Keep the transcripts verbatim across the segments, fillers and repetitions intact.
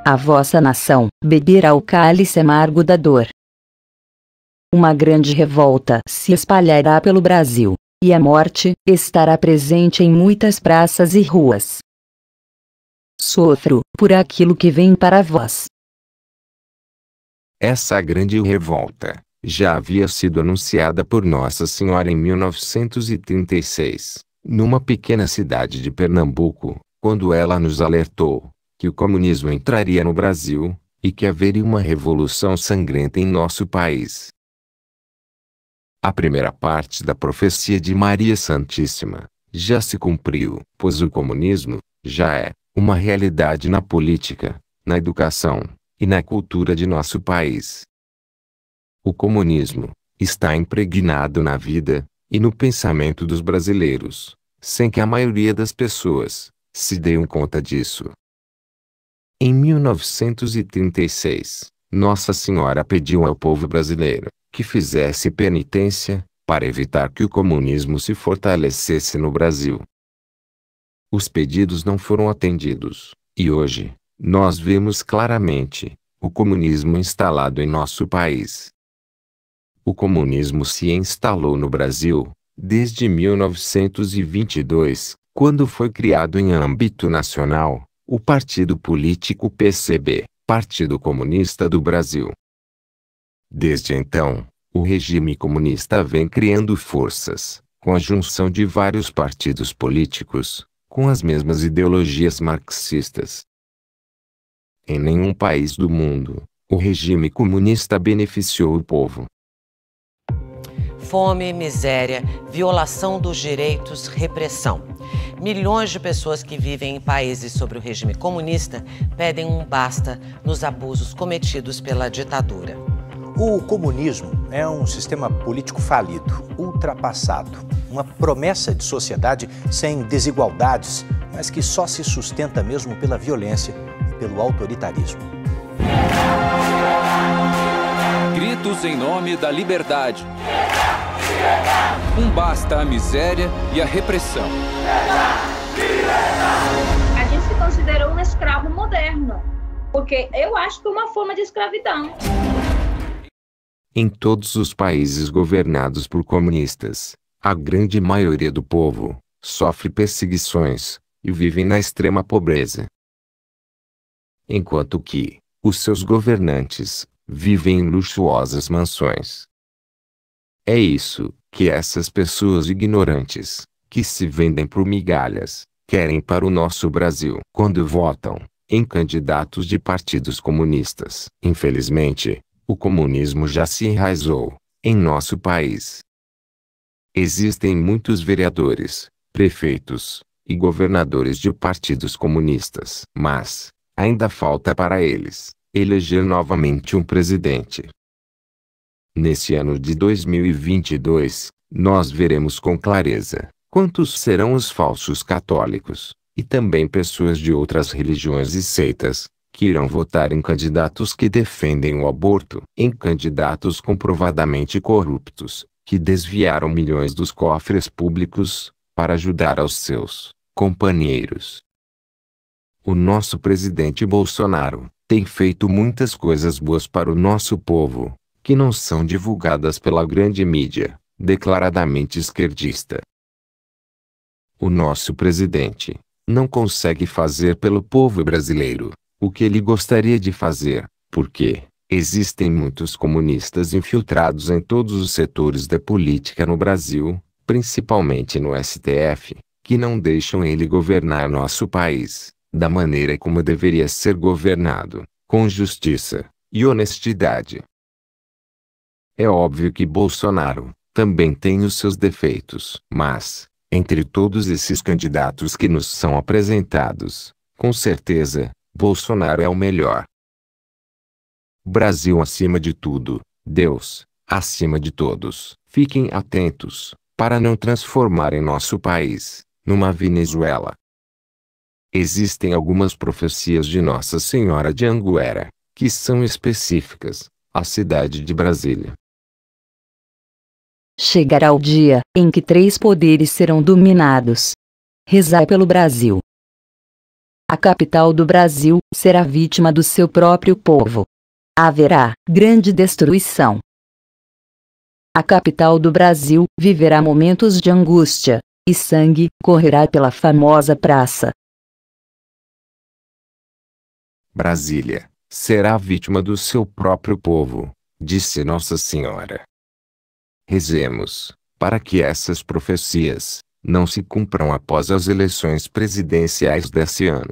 A vossa nação beberá o cálice amargo da dor. Uma grande revolta se espalhará pelo Brasil, e a morte estará presente em muitas praças e ruas. Sofro por aquilo que vem para vós. Essa grande revolta já havia sido anunciada por Nossa Senhora em mil novecentos e trinta e seis, numa pequena cidade de Pernambuco, quando ela nos alertou que o comunismo entraria no Brasil, e que haveria uma revolução sangrenta em nosso país. A primeira parte da profecia de Maria Santíssima já se cumpriu, pois o comunismo já é uma realidade na política, na educação e na cultura de nosso país. O comunismo está impregnado na vida e no pensamento dos brasileiros, sem que a maioria das pessoas se dêem conta disso. Em mil novecentos e trinta e seis, Nossa Senhora pediu ao povo brasileiro que fizesse penitência para evitar que o comunismo se fortalecesse no Brasil. Os pedidos não foram atendidos, e hoje nós vemos claramente o comunismo instalado em nosso país. O comunismo se instalou no Brasil desde mil novecentos e vinte e dois, quando foi criado em âmbito nacional o partido político P C B, Partido Comunista do Brasil. Desde então, o regime comunista vem criando forças, com a junção de vários partidos políticos, com as mesmas ideologias marxistas. Em nenhum país do mundo, o regime comunista beneficiou o povo. Fome, miséria, violação dos direitos, repressão. Milhões de pessoas que vivem em países sobre o regime comunista pedem um basta nos abusos cometidos pela ditadura. O comunismo é um sistema político falido, ultrapassado, uma promessa de sociedade sem desigualdades, mas que só se sustenta mesmo pela violência e pelo autoritarismo. Gritos em nome da liberdade. Um basta à miséria e à repressão. A gente se considerou um escravo moderno, porque eu acho que é uma forma de escravidão. Em todos os países governados por comunistas, a grande maioria do povo sofre perseguições e vive na extrema pobreza. Enquanto que os seus governantes vivem em luxuosas mansões. É isso que essas pessoas ignorantes, que se vendem por migalhas, querem para o nosso Brasil quando votam em candidatos de partidos comunistas. Infelizmente, o comunismo já se enraizou em nosso país. Existem muitos vereadores, prefeitos e governadores de partidos comunistas, mas ainda falta para eles eleger novamente um presidente. Nesse ano de dois mil e vinte e dois, nós veremos com clareza quantos serão os falsos católicos, e também pessoas de outras religiões e seitas, que irão votar em candidatos que defendem o aborto, em candidatos comprovadamente corruptos, que desviaram milhões dos cofres públicos para ajudar aos seus companheiros. O nosso presidente Bolsonaro tem feito muitas coisas boas para o nosso povo, que não são divulgadas pela grande mídia, declaradamente esquerdista. O nosso presidente não consegue fazer pelo povo brasileiro o que ele gostaria de fazer, porque existem muitos comunistas infiltrados em todos os setores da política no Brasil, principalmente no S T F, que não deixam ele governar nosso país da maneira como deveria ser governado, com justiça e honestidade. É óbvio que Bolsonaro também tem os seus defeitos, mas, entre todos esses candidatos que nos são apresentados, com certeza, Bolsonaro é o melhor. Brasil acima de tudo, Deus acima de todos. Fiquem atentos, para não transformarem nosso país numa Venezuela. Existem algumas profecias de Nossa Senhora de Anguera, que são específicas à cidade de Brasília. Chegará o dia em que três poderes serão dominados. Rezai pelo Brasil. A capital do Brasil será vítima do seu próprio povo. Haverá grande destruição. A capital do Brasil viverá momentos de angústia, e sangue correrá pela famosa praça. Brasília será vítima do seu próprio povo, disse Nossa Senhora. Rezemos, para que essas profecias não se cumpram após as eleições presidenciais desse ano.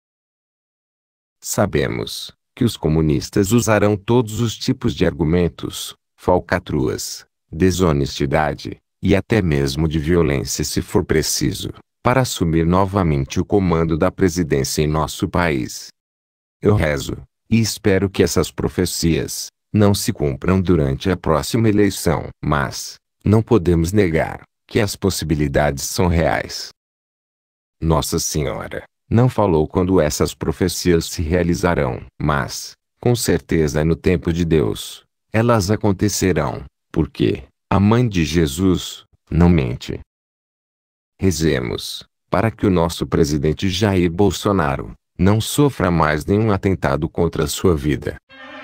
Sabemos que os comunistas usarão todos os tipos de argumentos, falcatruas, desonestidade, e até mesmo de violência se for preciso, para assumir novamente o comando da presidência em nosso país. Eu rezo, e espero que essas profecias não se cumpram durante a próxima eleição, mas não podemos negar que as possibilidades são reais. Nossa Senhora não falou quando essas profecias se realizarão, mas, com certeza no tempo de Deus, elas acontecerão, porque a Mãe de Jesus não mente. Rezemos, para que o nosso presidente Jair Bolsonaro não sofra mais nenhum atentado contra a sua vida.